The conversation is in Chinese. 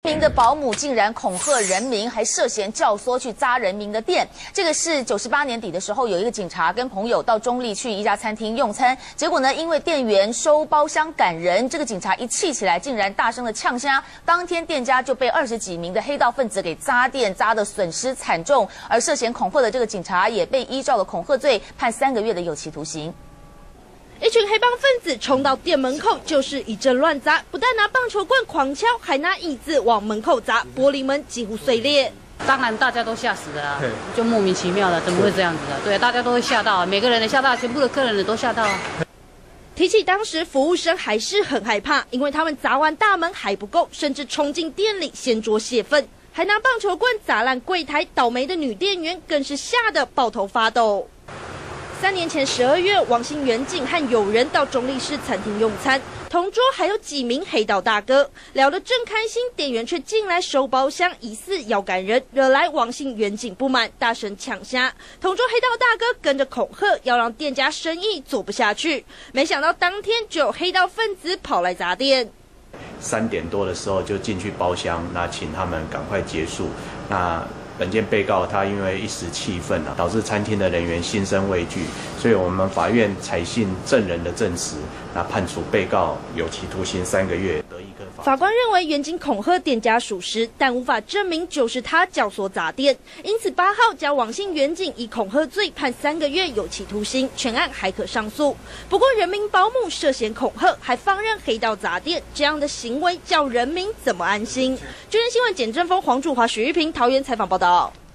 名的保姆竟然恐吓人民，还涉嫌教唆去砸人民的店。这个是98年底的时候，有一个警察跟朋友到中立去一家餐厅用餐，结果呢，因为店员收包厢赶人，这个警察一气起来，竟然大声的呛声，当天店家就被20几名的黑道分子给砸店，砸得损失惨重。而涉嫌恐吓的这个警察也被依照了恐吓罪，判3个月的有期徒刑。 一群黑帮分子冲到店门口，就是一阵乱砸，不但拿棒球棍狂敲，还拿椅子往门口砸，玻璃门几乎碎裂。 当然，大家都吓死了啊，就莫名其妙的，怎么会这样子的？对，大家都会吓到，每个人都吓到，全部的客人都吓到啊。 提起当时服务生还是很害怕，因为他们砸完大门还不够，甚至冲进店里掀桌泄愤，还拿棒球棍砸烂柜台，倒霉的女店员更是吓得抱头发抖。 3年前12月，王姓员警和友人到中立市餐厅用餐，同桌还有几名黑道大哥，聊得正开心，店员却进来收包厢，疑似要赶人，惹来王姓员警不满，大声抢虾。同桌黑道大哥跟着恐吓，要让店家生意做不下去。没想到当天就有黑道分子跑来砸店。 3点多的时候就进去包厢，那请他们赶快结束。那 本件被告他因为一时气愤啊，导致餐厅的人员心生畏惧，所以我们法院采信证人的证词，那判处被告有期徒刑3个月，得1颗罚金。 法官认为员警恐吓店家属实，但无法证明就是他教唆砸店，因此8号将王姓员警以恐吓罪判3个月有期徒刑，全案还可上诉。不过人民保姆涉嫌恐吓，还放任黑道砸店，这样的行为叫人民怎么安心？军人新闻简正峰、黄祝华、许玉平桃园采访报道。